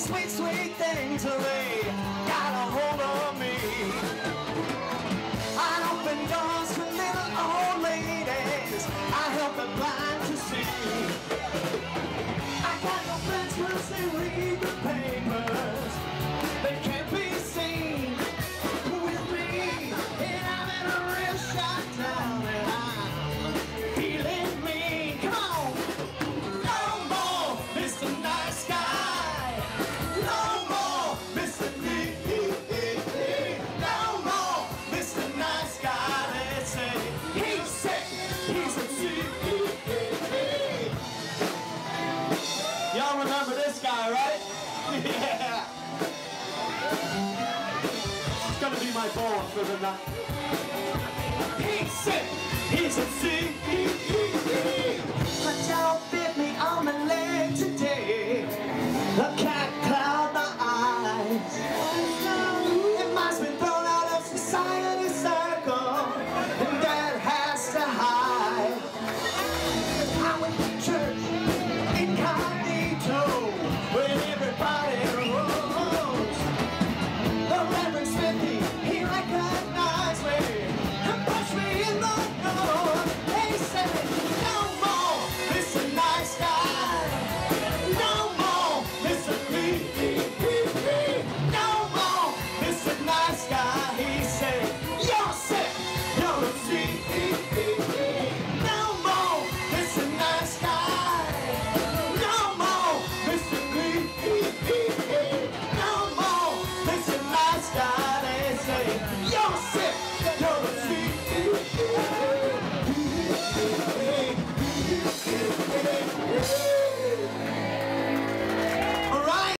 sweet, sweet things, they got a hold of me. I open doors for little old ladies, I help the blind to see. I got no friends 'cause they read the papers, they can't be seen with me. And I'm in a real shot down and I'm feeling mean. Come on! No more Mr. Nice Guy, no more Mr. D. No more Mr. Nice Guy. They say he's sick, he's a T. Y'all remember this guy, right? Yeah. It's gonna be my poem for the night.